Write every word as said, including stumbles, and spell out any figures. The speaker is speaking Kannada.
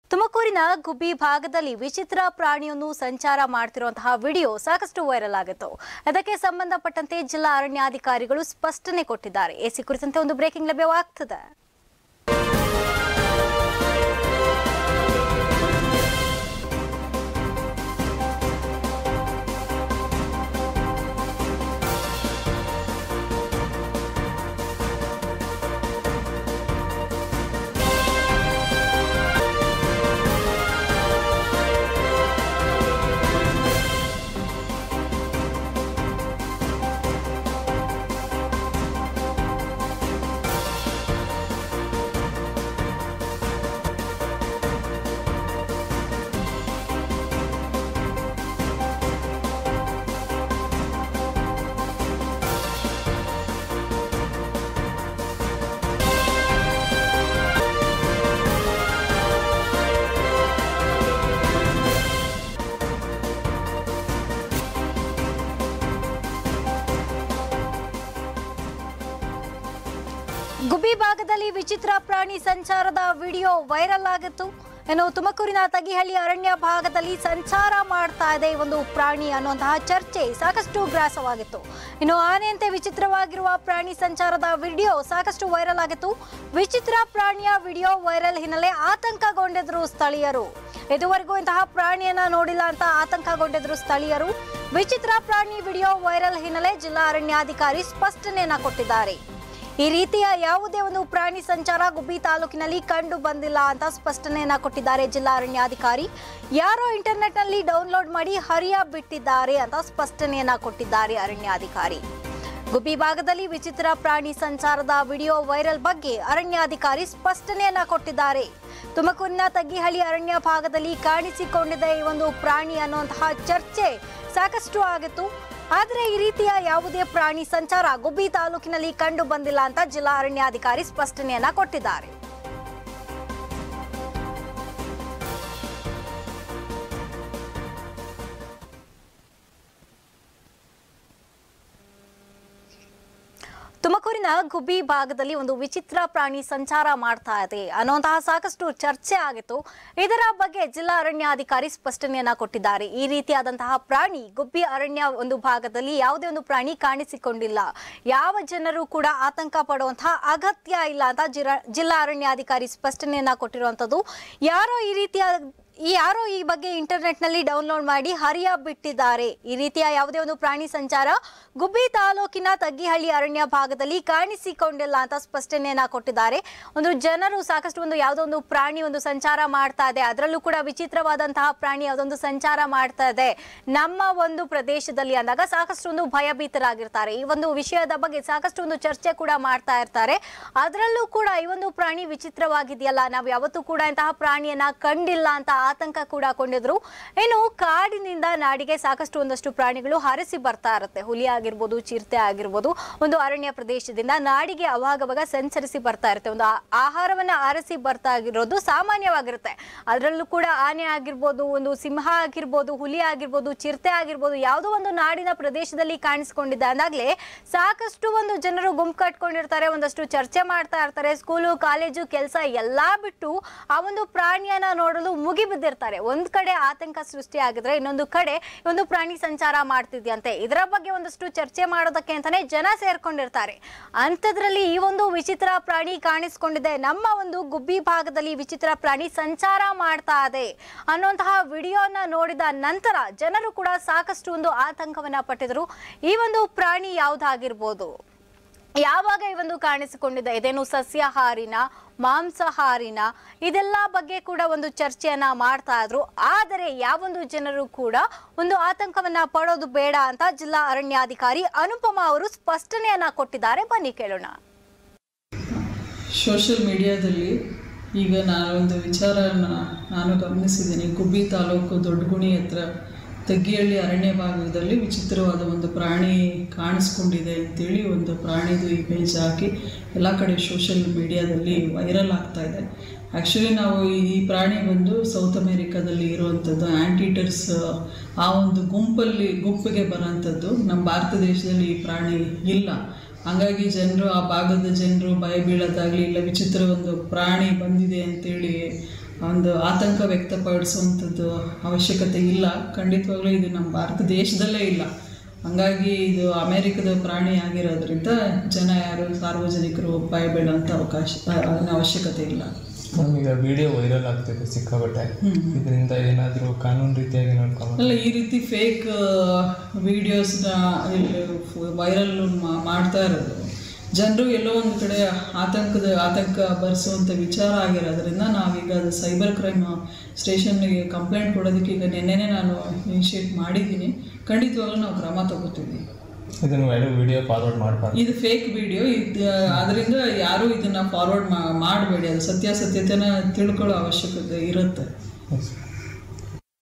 ತುಮಕೂರಿನ ಗುಬ್ಬಿ ಭಾಗದಲ್ಲಿ ವಿಚಿತ್ರ ಪ್ರಾಣಿಯನ್ನು ಸಂಚಾರ ಮಾಡುತ್ತಿರುವಂತಹ ವಿಡಿಯೋ ಸಾಕಷ್ಟು ವೈರಲ್ ಆಗಿತ್ತು. ಅದಕ್ಕೆ ಸಂಬಂಧಪಟ್ಟಂತೆ ಜಿಲ್ಲಾ ಅರಣ್ಯಾಧಿಕಾರಿಗಳು ಸ್ಪಷ್ಟನೆ ಕೊಟ್ಟಿದ್ದಾರೆ. ಎಸಿ ಕುರಿತಂತೆ ಒಂದು ಬ್ರೇಕಿಂಗ್ ಲಭ್ಯವಾಗ್ತದೆ. ಗುಬ್ಬಿ ಭಾಗದಲ್ಲಿ ವಿಚಿತ್ರ ಪ್ರಾಣಿ ಸಂಚಾರದ ವಿಡಿಯೋ ವೈರಲ್ ಆಗಿತ್ತು. ಇನ್ನು ತುಮಕೂರಿನ ತಗಿಹಳ್ಳಿ ಅರಣ್ಯ ಭಾಗದಲ್ಲಿ ಸಂಚಾರ ಮಾಡ್ತಾ ಇದೆ ಒಂದು ಪ್ರಾಣಿ ಅನ್ನುವಂತಹ ಚರ್ಚೆ ಸಾಕಷ್ಟು ಗ್ರಾಸವಾಗಿತ್ತು. ಇನ್ನು ಆನೆಯಂತೆ ವಿಚಿತ್ರವಾಗಿರುವ ಪ್ರಾಣಿ ಸಂಚಾರದ ವಿಡಿಯೋ ಸಾಕಷ್ಟು ವೈರಲ್ ಆಗಿತ್ತು. ವಿಚಿತ್ರ ಪ್ರಾಣಿಯ ವಿಡಿಯೋ ವೈರಲ್ ಹಿನ್ನೆಲೆ ಆತಂಕಗೊಂಡಿದ್ರು ಸ್ಥಳೀಯರು. ಇದುವರೆಗೂ ಇಂತಹ ಪ್ರಾಣಿಯನ್ನ ನೋಡಿಲ್ಲ ಅಂತ ಆತಂಕಗೊಂಡಿದ್ರು ಸ್ಥಳೀಯರು. ವಿಚಿತ್ರ ಪ್ರಾಣಿ ವಿಡಿಯೋ ವೈರಲ್ ಹಿನ್ನೆಲೆ ಜಿಲ್ಲಾ ಅರಣ್ಯಾಧಿಕಾರಿ ಸ್ಪಷ್ಟನೆಯನ್ನ ಕೊಟ್ಟಿದ್ದಾರೆ. ಈ ರೀತಿಯ ಯಾವುದೇ ಒಂದು ಪ್ರಾಣಿ ಸಂಚಾರ ಗುಬ್ಬಿ ತಾಲೂಕಿನಲ್ಲಿ ಕಂಡು ಬಂದಿಲ್ಲ ಅಂತ ಸ್ಪಷ್ಟನೆಯನ್ನ ಕೊಟ್ಟಿದ್ದಾರೆ ಜಿಲ್ಲಾ ಅರಣ್ಯಾಧಿಕಾರಿ. ಯಾರೋ ಇಂಟರ್ನೆಟ್ ನಲ್ಲಿ ಡೌನ್ಲೋಡ್ ಮಾಡಿ ಹರಿಯ ಬಿಟ್ಟಿದ್ದಾರೆ ಅಂತ ಸ್ಪಷ್ಟನೆಯನ್ನ ಕೊಟ್ಟಿದ್ದಾರೆ ಅರಣ್ಯಾಧಿಕಾರಿ. ಗುಬ್ಬಿ ಭಾಗದಲ್ಲಿ ವಿಚಿತ್ರ ಪ್ರಾಣಿ ಸಂಚಾರದ ವಿಡಿಯೋ ವೈರಲ್ ಬಗ್ಗೆ ಅರಣ್ಯಾಧಿಕಾರಿ ಸ್ಪಷ್ಟನೆಯನ್ನ ಕೊಟ್ಟಿದ್ದಾರೆ. ತುಮಕೂರಿನ ತಗ್ಗಿಹಳ್ಳಿ ಅರಣ್ಯ ಭಾಗದಲ್ಲಿ ಕಾಣಿಸಿಕೊಂಡಿದೆ ಈ ಒಂದು ಪ್ರಾಣಿ ಅನ್ನುವಂತಹ ಚರ್ಚೆ ಸಾಕಷ್ಟು ಆಗಿತ್ತು. ಆದರೆ ಈ ರೀತಿಯ ಯಾವುದೇ ಪ್ರಾಣಿ ಸಂಚಾರ ಗುಬ್ಬಿ ತಾಲೂಕಿನಲ್ಲಿ ಕಂಡು ಬಂದಿಲ್ಲ ಅಂತ ಜಿಲ್ಲಾ ಅರಣ್ಯಾಧಿಕಾರಿ ಸ್ಪಷ್ಟನೆಯನ್ನ ಕೊಟ್ಟಿದ್ದಾರೆ. ತುಮಕೂರಿನ ಗುಬ್ಬಿ ಭಾಗದಲ್ಲಿ ಒಂದು ವಿಚಿತ್ರ ಪ್ರಾಣಿ ಸಂಚಾರ ಮಾಡ್ತಾ ಇದೆ ಅನ್ನುವಂತಹ ಸಾಕಷ್ಟು ಚರ್ಚೆ ಆಗಿತ್ತು. ಇದರ ಬಗ್ಗೆ ಜಿಲ್ಲಾ ಅರಣ್ಯಾಧಿಕಾರಿ ಸ್ಪಷ್ಟನೆಯನ್ನ ಕೊಟ್ಟಿದ್ದಾರೆ. ಈ ರೀತಿಯಾದಂತಹ ಪ್ರಾಣಿ ಗುಬ್ಬಿ ಅರಣ್ಯ ಒಂದು ಭಾಗದಲ್ಲಿ ಯಾವುದೇ ಒಂದು ಪ್ರಾಣಿ ಕಾಣಿಸಿಕೊಂಡಿಲ್ಲ. ಯಾವ ಜನರು ಕೂಡ ಆತಂಕ ಪಡುವಂತಹ ಅಗತ್ಯ ಇಲ್ಲ ಅಂತ ಜಿಲ್ಲಾ ಅರಣ್ಯಾಧಿಕಾರಿ ಸ್ಪಷ್ಟನೆಯನ್ನ ಕೊಟ್ಟಿರುವಂತದ್ದು. ಯಾರೋ ಈ ರೀತಿಯ ಈ ಯಾರೋ ಈ ಬಗ್ಗೆ ಇಂಟರ್ನೆಟ್ ನಲ್ಲಿ ಡೌನ್ಲೋಡ್ ಮಾಡಿ ಹರಿಯ ಬಿಟ್ಟಿದ್ದಾರೆ. ಈ ರೀತಿಯ ಯಾವುದೇ ಒಂದು ಪ್ರಾಣಿ ಸಂಚಾರ ಗುಬ್ಬಿ ತಾಲೂಕಿನ ತಗ್ಗಿಹಳ್ಳಿ ಅರಣ್ಯ ಭಾಗದಲ್ಲಿ ಕಾಣಿಸಿಕೊಂಡಿಲ್ಲ ಅಂತ ಸ್ಪಷ್ಟನೆಯನ್ನ ಕೊಟ್ಟಿದ್ದಾರೆ. ಒಂದು ಜನರು ಸಾಕಷ್ಟು ಒಂದು ಯಾವುದೋ ಒಂದು ಪ್ರಾಣಿ ಒಂದು ಸಂಚಾರ ಮಾಡ್ತಾ ಇದೆ, ಅದರಲ್ಲೂ ಕೂಡ ವಿಚಿತ್ರವಾದಂತಹ ಪ್ರಾಣಿ ಯಾವುದೊಂದು ಸಂಚಾರ ಮಾಡ್ತಾ ಇದೆ ನಮ್ಮ ಒಂದು ಪ್ರದೇಶದಲ್ಲಿ ಅಂದಾಗ ಸಾಕಷ್ಟು ಒಂದು ಭಯಭೀತರಾಗಿರ್ತಾರೆ. ಈ ಒಂದು ವಿಷಯದ ಬಗ್ಗೆ ಸಾಕಷ್ಟು ಒಂದು ಚರ್ಚೆ ಕೂಡ ಮಾಡ್ತಾ ಇರ್ತಾರೆ. ಅದರಲ್ಲೂ ಕೂಡ ಈ ಒಂದು ಪ್ರಾಣಿ ವಿಚಿತ್ರವಾಗಿದೆಯಲ್ಲ, ನಾವು ಯಾವತ್ತೂ ಕೂಡ ಇಂತಹ ಪ್ರಾಣಿಯನ್ನ ಕಂಡಿಲ್ಲ ಅಂತ ಆತಂಕ ಕೂಡ ಕೊಂಡಿದ್ರು. ಇನ್ನು ಕಾಡಿನಿಂದ ನಾಡಿಗೆ ಸಾಕಷ್ಟು ಒಂದಷ್ಟು ಪ್ರಾಣಿಗಳು ಹರಿಸಿ ಬರ್ತಾ ಇರುತ್ತೆ. ಹುಲಿ ಆಗಿರ್ಬೋದು, ಚಿರತೆ ಆಗಿರ್ಬೋದು, ಒಂದು ಅರಣ್ಯ ಪ್ರದೇಶದಿಂದ ನಾಡಿಗೆ ಅವಾಗವಾಗ ಸಂಚರಿಸಿ ಬರ್ತಾ ಇರುತ್ತೆ. ಒಂದು ಆಹಾರವನ್ನ ಆರಿಸಿ ಬರ್ತಾ ಆಗಿರೋದು ಸಾಮಾನ್ಯವಾಗಿರುತ್ತೆ. ಅದರಲ್ಲೂ ಕೂಡ ಆನೆ ಆಗಿರ್ಬೋದು, ಒಂದು ಸಿಂಹ ಆಗಿರ್ಬೋದು, ಹುಲಿ ಆಗಿರ್ಬೋದು, ಚಿರತೆ ಆಗಿರ್ಬೋದು, ಯಾವುದೋ ಒಂದು ನಾಡಿನ ಪ್ರದೇಶದಲ್ಲಿ ಕಾಣಿಸ್ಕೊಂಡಿದೆ ಅಂದಾಗ್ಲೇ ಸಾಕಷ್ಟು ಒಂದು ಜನರು ಗುಂಪು ಕಟ್ಕೊಂಡಿರ್ತಾರೆ, ಒಂದಷ್ಟು ಚರ್ಚೆ ಮಾಡ್ತಾ ಇರ್ತಾರೆ. ಸ್ಕೂಲು, ಕಾಲೇಜು, ಕೆಲಸ ಎಲ್ಲಾ ಬಿಟ್ಟು ಆ ಒಂದು ಪ್ರಾಣಿಯನ್ನ ನೋಡಲು ಮುಗಿ ಬಿದ್ದಿರ್ತಾರೆ. ಒಂದ್ ಕಡೆ ಆತಂಕ ಸೃಷ್ಟಿ ಆಗಿದ್ರೆ ಇನ್ನೊಂದು ಕಡೆ ಒಂದು ಪ್ರಾಣಿ ಸಂಚಾರ ಮಾಡ್ತಿದ್ಯಂತೆ. ಇದರ ಬಗ್ಗೆ ಒಂದಷ್ಟು ಚರ್ಚೆ ಮಾಡೋದಕ್ಕೆ ಅಂತಾನೆ ಜನ ಸೇರ್ಕೊಂಡಿರ್ತಾರೆ. ಅಂಥದ್ರಲ್ಲಿ ಈ ಒಂದು ವಿಚಿತ್ರ ಪ್ರಾಣಿ ಕಾಣಿಸ್ಕೊಂಡಿದೆ, ನಮ್ಮ ಒಂದು ಗುಬ್ಬಿ ಭಾಗದಲ್ಲಿ ವಿಚಿತ್ರ ಪ್ರಾಣಿ ಸಂಚಾರ ಮಾಡ್ತಾ ಇದೆ ಅನ್ನುವಂತಹ ವಿಡಿಯೋನ ನೋಡಿದ ನಂತರ ಜನರು ಕೂಡ ಸಾಕಷ್ಟು ಒಂದು ಆತಂಕವನ್ನ ಪಟ್ಟಿದ್ರು. ಈ ಒಂದು ಪ್ರಾಣಿ ಯಾವುದಾಗಿರ್ಬೋದು, ಯಾವಾಗ ಈ ಒಂದು ಕಾಣಿಸಿಕೊಂಡಿದೆ, ಇದೇನು ಸಸ್ಯಾಹಾರಿನ, ಮಾಂಸಾಹಾರಿನ, ಇದೆಲ್ಲ ಬಗ್ಗೆ ಕೂಡ ಒಂದು ಚರ್ಚೆಯನ್ನ ಮಾಡ್ತಾ ಇದ್ರು. ಆದರೆ ಯಾವೊಂದು ಜನರು ಕೂಡ ಒಂದು ಆತಂಕವನ್ನ ಪಡೋದು ಬೇಡ ಅಂತ ಜಿಲ್ಲಾ ಅರಣ್ಯಾಧಿಕಾರಿ ಅನುಪಮಾ ಅವರು ಸ್ಪಷ್ಟನೆಯನ್ನ ಕೊಟ್ಟಿದ್ದಾರೆ. ಬನ್ನಿ ಕೇಳೋಣ. ಸೋಷಿಯಲ್ ಮೀಡಿಯಾದಲ್ಲಿ ಈಗ ನಾನೊಂದು ವಿಚಾರನ ನಾನು ಗಮನಿಸಿದ್ದೀನಿ. ಗುಬ್ಬಿ ತಾಲೂಕು ದೊಡ್ಡಗುಣಿ ಹತ್ರ ತಗ್ಗಿಹಳ್ಳಿ ಅರಣ್ಯ ಭಾಗದಲ್ಲಿ ವಿಚಿತ್ರವಾದ ಒಂದು ಪ್ರಾಣಿ ಕಾಣಿಸ್ಕೊಂಡಿದೆ ಅಂತೇಳಿ ಒಂದು ಪ್ರಾಣಿದು ಇಮೇಜ್ ಹಾಕಿ ಎಲ್ಲ ಕಡೆ ಸೋಷಿಯಲ್ ಮೀಡಿಯಾದಲ್ಲಿ ವೈರಲ್ ಆಗ್ತಾ ಇದೆ. ಆ್ಯಕ್ಚುಲಿ ನಾವು ಈ ಪ್ರಾಣಿ ಬಂದು ಸೌತ್ ಅಮೇರಿಕಾದಲ್ಲಿ ಇರುವಂಥದ್ದು, ಆ್ಯಂಟಿಟರ್ಸ್ ಆ ಒಂದು ಗುಂಪಲ್ಲಿ ಗುಂಪಿಗೆ ಬರೋಂಥದ್ದು. ನಮ್ಮ ಭಾರತ ದೇಶದಲ್ಲಿ ಈ ಪ್ರಾಣಿ ಇಲ್ಲ. ಹಾಗಾಗಿ ಜನರು, ಆ ಭಾಗದ ಜನರು ಭಯ ಬೀಳೋದಾಗಲಿ, ಇಲ್ಲ ವಿಚಿತ್ರ ಒಂದು ಪ್ರಾಣಿ ಬಂದಿದೆ ಅಂತೇಳಿ ಒಂದು ಆತಂಕ ವ್ಯಕ್ತಪಡಿಸುವಂಥದ್ದು ಅವಶ್ಯಕತೆ ಇಲ್ಲ. ಖಂಡಿತವಾಗ್ಲೂ ಇದು ನಮ್ಮ ಭಾರತ ದೇಶದಲ್ಲೇ ಇಲ್ಲ. ಹಂಗಾಗಿ ಇದು ಅಮೇರಿಕದ ಪ್ರಾಣಿ ಆಗಿರೋದ್ರಿಂದ ಜನ ಯಾರು ಸಾರ್ವಜನಿಕರು ಭಯ ಬೀಳೋಂಥ ಅವಕಾಶ ಅವಶ್ಯಕತೆ ಇಲ್ಲ. ಈಗ ವಿಡಿಯೋ ವೈರಲ್ ಆಗ್ತಿದೆ ಸಿಕ್ಕಾಬಟ್ಟೆ, ಇದರಿಂದ ಏನಾದರೂ ಕಾನೂನು ರೀತಿಯಾಗಿ ನೋಡ್ಕೊಂಡು ಅಲ್ಲ, ಈ ರೀತಿ ಫೇಕ್ ವಿಡಿಯೋಸ್ನ ವೈರಲ್ ಮಾಡ್ತಾ ಇರೋದು ಜನರು ಎಲ್ಲೋ ಒಂದು ಕಡೆ ಆತಂಕದ ಆತಂಕ ಬರೆಸುವಂಥ ವಿಚಾರ ಆಗಿರೋದ್ರಿಂದ ನಾವೀಗ ಅದು ಸೈಬರ್ ಕ್ರೈಮ್ ಸ್ಟೇಷನ್ಗೆ ಕಂಪ್ಲೇಂಟ್ ಕೊಡೋದಕ್ಕೆ ಈಗ ನಿನ್ನೆನೇ ನಾನು ಇನಿಷಿಯೇಟ್ ಮಾಡಿದ್ದೀನಿ. ಖಂಡಿತವಾಗ್ಲೂ ನಾವು ಕ್ರಮ ತಗೋತೀವಿ. ಇದನ್ನು ವಿಡಿಯೋ ಫಾರ್ವರ್ಡ್ ಮಾಡಬಾರ್ದು. ಇದು ಫೇಕ್ ವಿಡಿಯೋ, ಇದು ಅದರಿಂದ ಯಾರೂ ಇದನ್ನು ಫಾರ್ವರ್ಡ್ ಮಾಡಬೇಡಿ. ಅದು ಸತ್ಯಾಸತ್ಯತೆನ ತಿಳ್ಕೊಳ್ಳೋ ಅವಶ್ಯಕತೆ ಇರುತ್ತೆ.